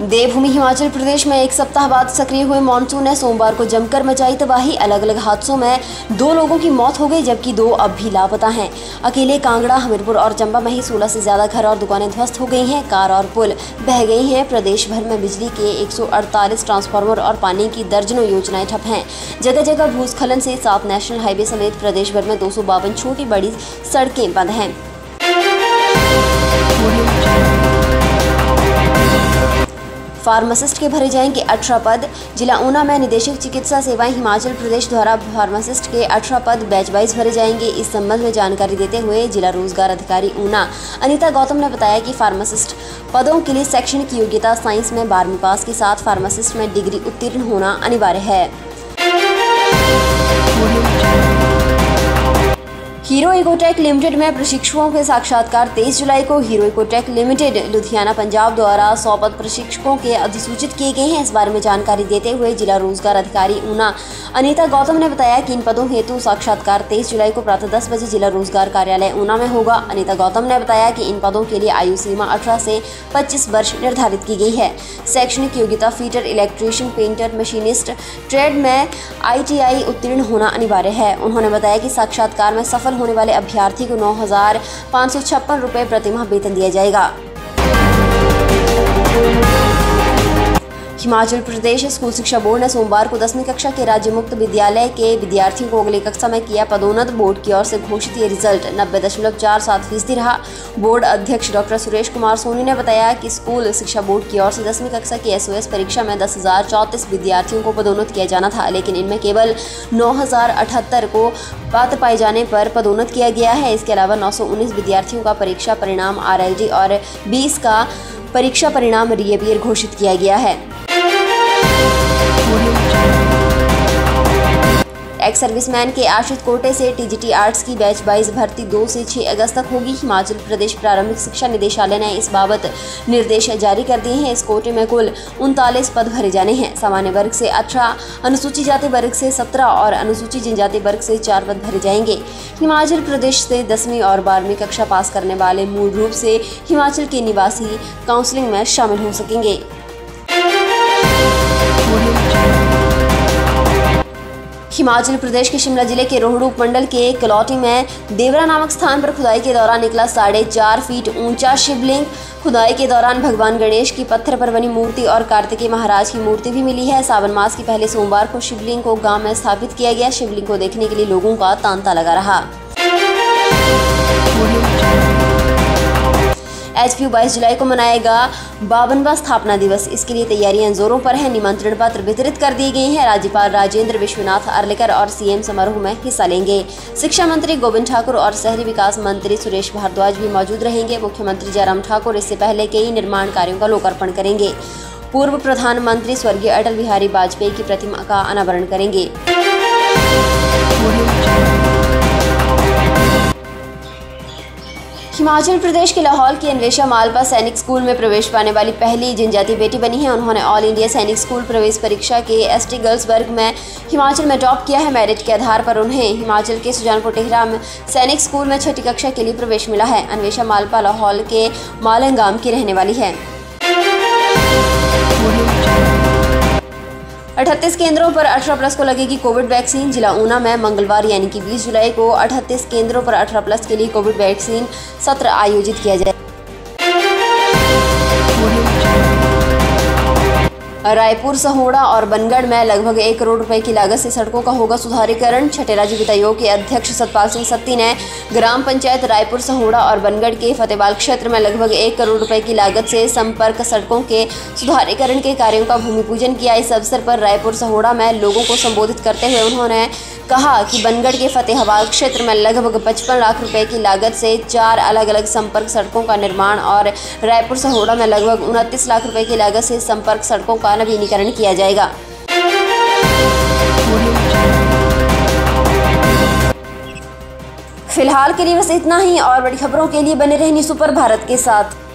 देवभूमि हिमाचल प्रदेश में एक सप्ताह बाद सक्रिय हुए मानसून ने सोमवार को जमकर मचाई तबाही। अलग अलग हादसों में 2 लोगों की मौत हो गई, जबकि 2 अब भी लापता हैं। अकेले कांगड़ा, हमीरपुर और चंबा में ही 16 से ज्यादा घर और दुकानें ध्वस्त हो गई हैं। कार और पुल बह गई हैं। प्रदेश भर में बिजली के 148 ट्रांसफार्मर और पानी की दर्जनों योजनाएं ठप हैं। जगह जगह भूस्खलन से 7 नेशनल हाईवे समेत प्रदेश भर में 252 छोटी बड़ी सड़कें बंद हैं। फार्मासिस्ट के भरे जाएंगे 18 पद। जिला ऊना में निदेशक चिकित्सा सेवाएं हिमाचल प्रदेश द्वारा फार्मासिस्ट के 18 पद बैच वाइज भरे जाएंगे। इस संबंध में जानकारी देते हुए जिला रोजगार अधिकारी ऊना अनीता गौतम ने बताया कि फार्मासिस्ट पदों के लिए शैक्षणिक योग्यता साइंस में 12वीं पास के साथ फार्मासिस्ट में डिग्री उत्तीर्ण होना अनिवार्य है। हीरो इकोटेक लिमिटेड में प्रशिक्षुओं के साक्षात्कार 23 जुलाई को Hero Ecotech Limited Ludhiana Punjab द्वारा 100 पद प्रशिक्षकों के अधिसूचित किए गए हैं। इस बारे में जानकारी देते हुए जिला रोजगार अधिकारी ऊना अनीता गौतम ने बताया कि इन पदों हेतु साक्षात्कार 23 जुलाई को प्रातः 10 बजे जिला रोजगार कार्यालय ऊना में होगा। अनीता गौतम ने बताया कि इन पदों के लिए आयु सीमा 18 से 25 वर्ष निर्धारित की गई है। शैक्षणिक योग्यता fitter, electrician, painter, machinist, trade में ITI उत्तीर्ण होना अनिवार्य है। उन्होंने बताया कि साक्षात्कार में सफल होने वाले अभ्यर्थी को 9,556 रुपये प्रतिमाह वेतन दिया जाएगा। हिमाचल प्रदेश स्कूल शिक्षा बोर्ड ने सोमवार को 10वीं कक्षा के राज्य मुक्त विद्यालय के विद्यार्थियों को अगली कक्षा में किया पदोन्नत। बोर्ड की ओर से घोषित ये रिजल्ट 90.47% रहा। बोर्ड अध्यक्ष डॉक्टर सुरेश कुमार सोनी ने बताया कि स्कूल शिक्षा बोर्ड की ओर से 10वीं कक्षा की SOS परीक्षा में 10,034 विद्यार्थियों को पदोन्नत किया जाना था, लेकिन इनमें केवल 9,078 को पात्र पाए जाने पर पदोन्नत किया गया है। इसके अलावा 919 विद्यार्थियों का परीक्षा परिणाम RLD और 20 का परीक्षा परिणाम रीअपियर घोषित किया गया है। एक्स सर्विसमैन के आश्रित कोटे से TGT आर्ट्स की बैच वाइज भर्ती 2 से 6 अगस्त तक होगी। हिमाचल प्रदेश प्रारंभिक शिक्षा निदेशालय ने इस बाबत निर्देश जारी कर दिए हैं। इस कोटे में कुल 39 पद भरे जाने हैं। सामान्य वर्ग से 18, अनुसूचित जाति वर्ग से 17 और अनुसूचित जनजाति वर्ग से 4 पद भरे जाएंगे। हिमाचल प्रदेश से 10वीं और 12वीं कक्षा पास करने वाले मूल रूप से हिमाचल के निवासी काउंसलिंग में शामिल हो सकेंगे। हिमाचल प्रदेश के शिमला जिले के रोहडू उपमंडल के कलौटी में देवरा नामक स्थान पर खुदाई के दौरान निकला 4.5 फीट ऊंचा शिवलिंग। खुदाई के दौरान भगवान गणेश की पत्थर पर बनी मूर्ति और कार्तिकेय महाराज की मूर्ति भी मिली है। सावन मास के पहले सोमवार को शिवलिंग को गांव में स्थापित किया गया। शिवलिंग को देखने के लिए लोगों का तांता लगा रहा। HPU 22 जुलाई को मनाएगा 52वां स्थापना दिवस। इसके लिए तैयारियां जोरों पर हैं। निमंत्रण पत्र वितरित कर दिए गए हैं। राज्यपाल राजेंद्र विश्वनाथ अर्लेकर और CM समारोह में हिस्सा लेंगे। शिक्षा मंत्री गोविंद ठाकुर और शहरी विकास मंत्री सुरेश भारद्वाज भी मौजूद रहेंगे। मुख्यमंत्री जयराम ठाकुर इससे पहले कई निर्माण कार्यों का लोकार्पण करेंगे। पूर्व प्रधानमंत्री स्वर्गीय अटल बिहारी वाजपेयी की प्रतिमा का अनावरण करेंगे। हिमाचल प्रदेश के लाहौल की अन्वेषा मालपा सैनिक स्कूल में प्रवेश पाने वाली पहली जनजातीय बेटी बनी है। उन्होंने ऑल इंडिया सैनिक स्कूल प्रवेश परीक्षा के ST गर्ल्स वर्ग में हिमाचल में टॉप किया है। मेरिट के आधार पर उन्हें हिमाचल के सुजानपुर टेहरा में सैनिक स्कूल में 6ठी कक्षा के लिए प्रवेश मिला है। अन्वेषा मालपा लाहौल के मालंगाम की रहने वाली है। 38 केंद्रों पर 18+ को लगेगी कोविड वैक्सीन। जिला ऊना में मंगलवार यानी कि 20 जुलाई को 38 केंद्रों पर 18+ के लिए कोविड वैक्सीन सत्र आयोजित किया जाएगा। रायपुर, सहोड़ा और बनगढ़ में लगभग 1 करोड़ रुपए की लागत से सड़कों का होगा सुधारीकरण। छठे राज्य वित्त आयोग के अध्यक्ष सतपाल सिंह सत्ती ने ग्राम पंचायत रायपुर, सहोड़ा और बनगढ़ के फतेहबाल क्षेत्र में लगभग 1 करोड़ रुपए की लागत से संपर्क सड़कों के सुधारीकरण के कार्यों का भूमि पूजन किया। इस अवसर पर रायपुर, सहोड़ा में लोगों को संबोधित करते हुए उन्होंने कहा कि बनगढ़ के फतेहबाल क्षेत्र में लगभग 55 लाख रुपए की लागत से 4 अलग अलग संपर्क सड़कों का निर्माण और रायपुर, सहोड़ा में लगभग 29 लाख रुपए की लागत से संपर्क सड़कों का नवीनीकरण किया जाएगा। फिलहाल के लिए बस इतना ही। और बड़ी खबरों के लिए बने रहें सुपर भारत के साथ।